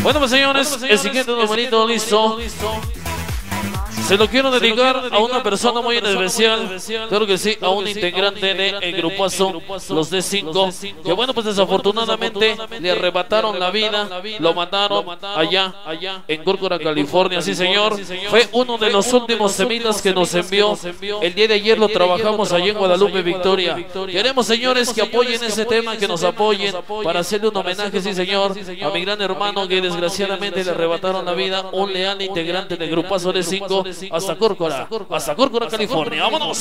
Bueno, pues señores, el siguiente numerito listo. Se lo quiero dedicar a una persona muy especial, claro que sí, a un integrante del grupazo, los D5, que bueno, pues desafortunadamente le arrebataron la vida, lo mataron allá en Córcora, California, sí señor. Fue uno de los últimos temitas que nos envió. El día de ayer lo trabajamos allá en Guadalupe, Victoria. Queremos, señores, que apoyen ese tema, que nos apoyen para hacerle un homenaje, sí señor, a mi gran hermano que desgraciadamente le arrebataron la vida, un leal integrante del grupazo D5. Hasta Córcora, California. ¡Vámonos!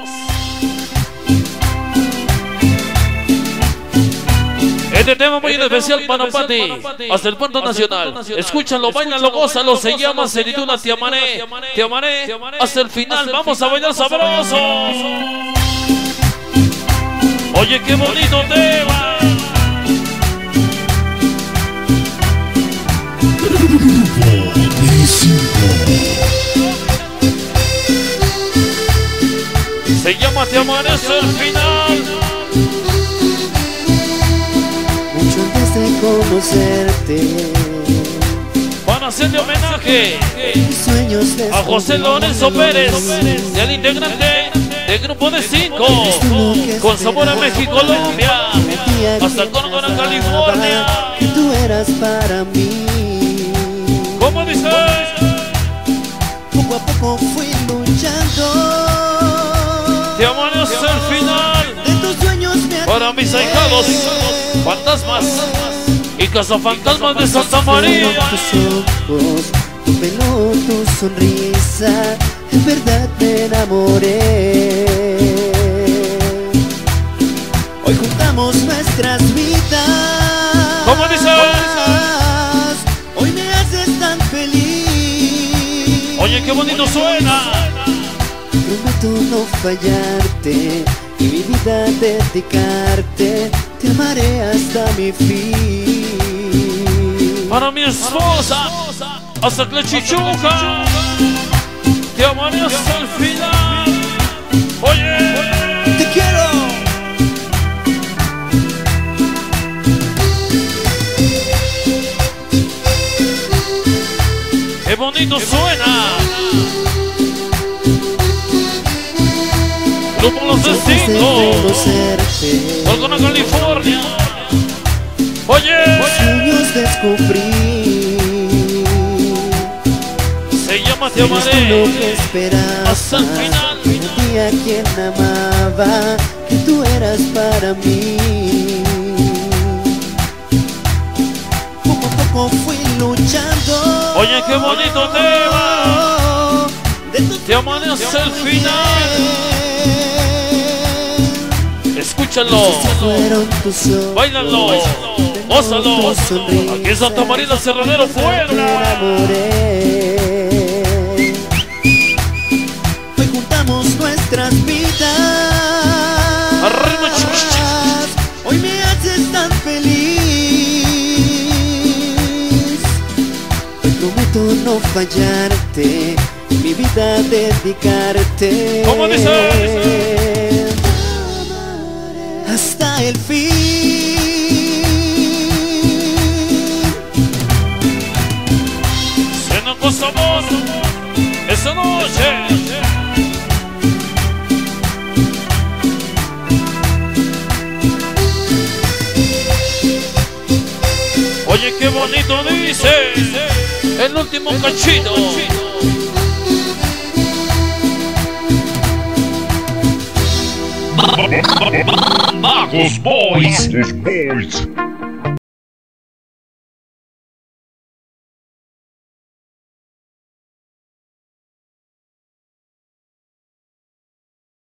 Este tema muy especial para Pati, hasta el puerto nacional. Escúchalo, bailalo, gózalo, se llama, se titula Te amaré, hasta el final. Vamos a bailar sabroso. Oye, qué bonito tema. Se llama Te amaré hasta el final. Mucho antes de conocerte, para hacerle homenaje a José Lorenzo Pérez, el integrante del grupo D5, con sabor a México, Colombia, hasta Córcora, California. Que tú eras para mí. ¿Cómo dice? Poco a poco fui luchando. Te amaré hasta el final. De tus sueños me para mis ahijados, fantasmas y cazafantasmas de Santa María. Tus ojos, tu pelo, tu sonrisa, en verdad me enamoré. Hoy juntamos nuestras vidas. ¿Cómo dices? Hoy me haces tan feliz. Oye, qué bonito suena. Prometo no fallarte y mi vida dedicarte. Te amaré hasta mi fin. Para mi esposa, hasta Clechichuca, te amaré hasta el final. Oye, te quiero. Qué bonito suena. Grupo Los D5, Córcora, California. Oye, sueños descubrí. Se llama Te amaré hasta el final. Perdí a quien amaba, que tú eras para mí. Poco a poco fui luchando. Oye, qué bonito tema. Te amaré hasta el final. Escúchalo, báilalo, gózalo. Aquí en Santa María la Cerradero, Puebla. Hoy juntamos nuestras vidas. Hoy me haces tan feliz. Hoy prometo no fallarte, mi vida dedicarte. ¿Cómo dices? Hasta el fin. Cena con sabor esa noche. Oye, qué bonito dice el último cachito. Magos Boys.